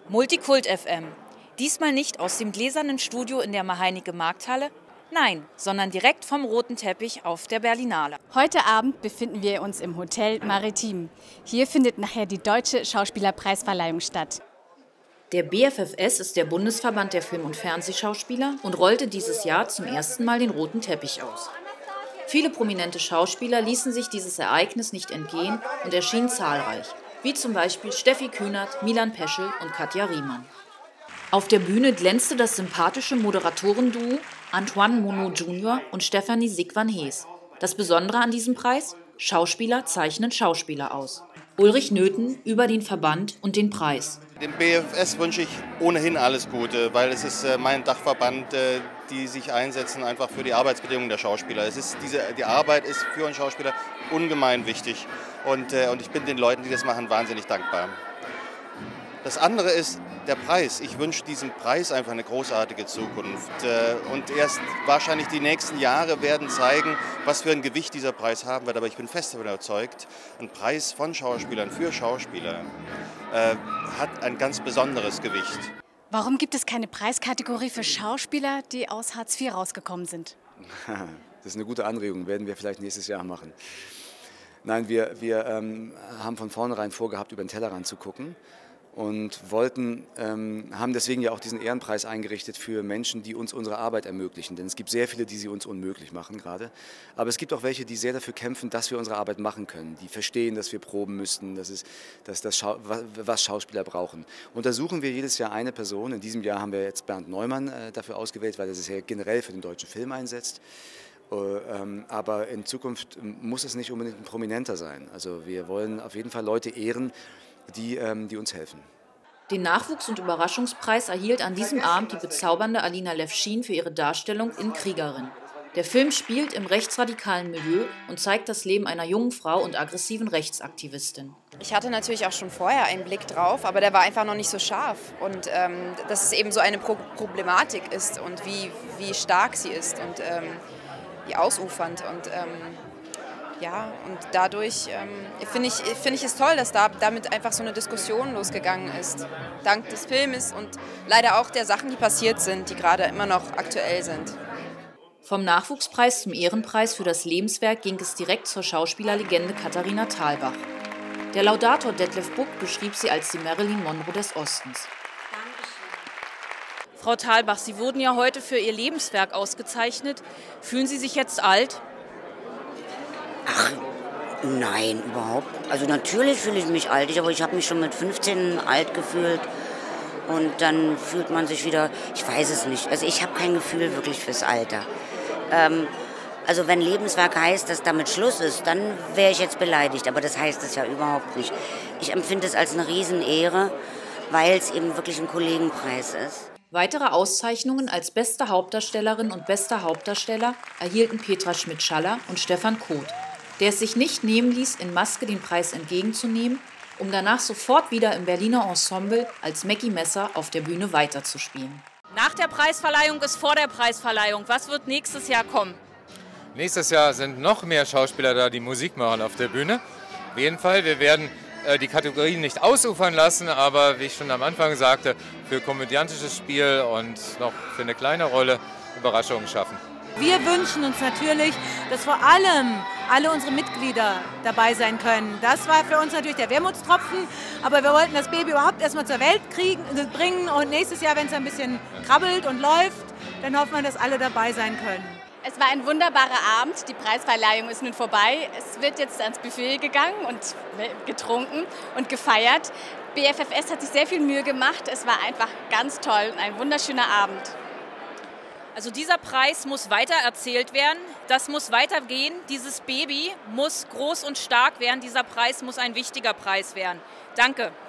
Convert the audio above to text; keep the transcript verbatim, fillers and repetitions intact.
Multikult F M. Diesmal nicht aus dem gläsernen Studio in der Maheinecke Markthalle, nein, sondern direkt vom roten Teppich auf der Berlinale. Heute Abend befinden wir uns im Hotel Maritim. Hier findet nachher die Deutsche Schauspielerpreisverleihung statt. Der B F F S ist der Bundesverband der Film- und Fernsehschauspieler und rollte dieses Jahr zum ersten Mal den roten Teppich aus. Viele prominente Schauspieler ließen sich dieses Ereignis nicht entgehen und erschienen zahlreich, wie zum Beispiel Steffi Kühnert, Milan Peschel und Katja Riemann. Auf der Bühne glänzte das sympathische Moderatorenduo Antoine Monod Junior und Stefanie Sigvan-Hees. Das Besondere an diesem Preis? Schauspieler zeichnen Schauspieler aus. Ulrich Nöthen über den Verband und den Preis. Dem B F F S wünsche ich ohnehin alles Gute, weil es ist mein Dachverband, die sich einsetzen einfach für die Arbeitsbedingungen der Schauspieler. Es ist diese, die Arbeit ist für einen Schauspieler ungemein wichtig und, und ich bin den Leuten, die das machen, wahnsinnig dankbar. Das andere ist der Preis. Ich wünsche diesem Preis einfach eine großartige Zukunft. Und erst wahrscheinlich die nächsten Jahre werden zeigen, was für ein Gewicht dieser Preis haben wird. Aber ich bin fest davon überzeugt, ein Preis von Schauspielern für Schauspieler äh, hat ein ganz besonderes Gewicht. Warum gibt es keine Preiskategorie für Schauspieler, die aus Hartz vier rausgekommen sind? Das ist eine gute Anregung, werden wir vielleicht nächstes Jahr machen. Nein, wir, wir ähm, haben von vornherein vorgehabt, über den Tellerrand zu gucken. Und wollten, ähm, haben deswegen ja auch diesen Ehrenpreis eingerichtet für Menschen, die uns unsere Arbeit ermöglichen. Denn es gibt sehr viele, die sie uns unmöglich machen gerade. Aber es gibt auch welche, die sehr dafür kämpfen, dass wir unsere Arbeit machen können. Die verstehen, dass wir proben müssten, dass es, dass das Schau was Schauspieler brauchen. Untersuchen wir jedes Jahr eine Person. In diesem Jahr haben wir jetzt Bernd Neumann äh, dafür ausgewählt, weil er sich ja generell für den deutschen Film einsetzt. Äh, ähm, aber in Zukunft muss es nicht unbedingt ein Prominenter sein. Also wir wollen auf jeden Fall Leute ehren, Die, ähm, die uns helfen. Den Nachwuchs- und Überraschungspreis erhielt an diesem Abend die bezaubernde Alina Levschin für ihre Darstellung in Kriegerin. Der Film spielt im rechtsradikalen Milieu und zeigt das Leben einer jungen Frau und aggressiven Rechtsaktivistin. Ich hatte natürlich auch schon vorher einen Blick drauf, aber der war einfach noch nicht so scharf. Und ähm, dass es eben so eine Pro Problematik ist und wie, wie stark sie ist und ähm, wie ausufernd. Und, ähm, Ja, und dadurch ähm, finde ich, find ich es toll, dass da damit einfach so eine Diskussion losgegangen ist. Dank des Filmes und leider auch der Sachen, die passiert sind, die gerade immer noch aktuell sind. Vom Nachwuchspreis zum Ehrenpreis für das Lebenswerk ging es direkt zur Schauspielerlegende Katharina Thalbach. Der Laudator Detlef Buck beschrieb sie als die Marilyn Monroe des Ostens. Frau Thalbach, Sie wurden ja heute für Ihr Lebenswerk ausgezeichnet. Fühlen Sie sich jetzt alt? Ach, nein, überhaupt. Also natürlich fühle ich mich alt, aber ich habe mich schon mit fünfzehn alt gefühlt. Und dann fühlt man sich wieder, ich weiß es nicht, also ich habe kein Gefühl wirklich fürs Alter. Ähm, also wenn Lebenswerk heißt, dass damit Schluss ist, dann wäre ich jetzt beleidigt, aber das heißt es ja überhaupt nicht. Ich empfinde es als eine Riesenehre, weil es eben wirklich ein Kollegenpreis ist. Weitere Auszeichnungen als beste Hauptdarstellerin und bester Hauptdarsteller erhielten Petra Schmidt-Schaller und Stefan Koth, der es sich nicht nehmen ließ, in Maske den Preis entgegenzunehmen, um danach sofort wieder im Berliner Ensemble als Mackie Messer auf der Bühne weiterzuspielen. Nach der Preisverleihung ist vor der Preisverleihung. Was wird nächstes Jahr kommen? Nächstes Jahr sind noch mehr Schauspieler da, die Musik machen auf der Bühne. Auf jeden Fall, wir werden äh, die Kategorien nicht ausufern lassen, aber wie ich schon am Anfang sagte, für komödiantisches Spiel und noch für eine kleine Rolle Überraschungen schaffen. Wir wünschen uns natürlich, dass vor allem alle unsere Mitglieder dabei sein können. Das war für uns natürlich der Wermutstropfen, aber wir wollten das Baby überhaupt erstmal zur Welt kriegen, bringen und nächstes Jahr, wenn es ein bisschen krabbelt und läuft, dann hoffen wir, dass alle dabei sein können. Es war ein wunderbarer Abend, die Preisverleihung ist nun vorbei. Es wird jetzt ans Buffet gegangen und getrunken und gefeiert. B F F S hat sich sehr viel Mühe gemacht, es war einfach ganz toll und ein wunderschöner Abend. Also dieser Preis muss weiter erzählt werden, das muss weitergehen, dieses Baby muss groß und stark werden, dieser Preis muss ein wichtiger Preis werden. Danke.